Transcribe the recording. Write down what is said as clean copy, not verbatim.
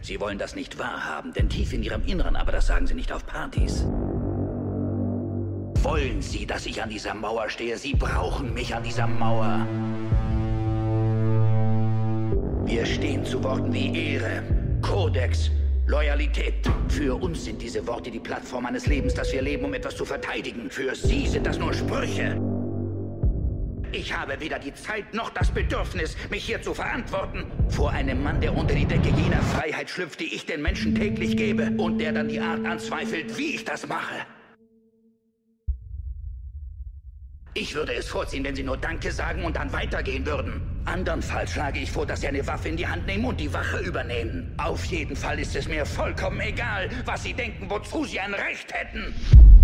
Sie wollen das nicht wahrhaben, denn tief in ihrem Inneren, aber das sagen sie nicht auf Partys. Wollen Sie, dass ich an dieser Mauer stehe? Sie brauchen mich an dieser Mauer. Wir stehen zu Worten wie Ehre, Kodex, Loyalität. Für uns sind diese Worte die Plattform eines Lebens, das wir leben, um etwas zu verteidigen. Für Sie sind das nur Sprüche. Ich habe weder die Zeit noch das Bedürfnis, mich hier zu verantworten. Vor einem Mann, der unter die Decke jener Freiheit schlüpft, die ich den Menschen täglich gebe. Und der dann die Art anzweifelt, wie ich das mache. Ich würde es vorziehen, wenn Sie nur Danke sagen und dann weitergehen würden. Andernfalls schlage ich vor, dass Sie eine Waffe in die Hand nehmen und die Wache übernehmen. Auf jeden Fall ist es mir vollkommen egal, was Sie denken, wozu Sie ein Recht hätten.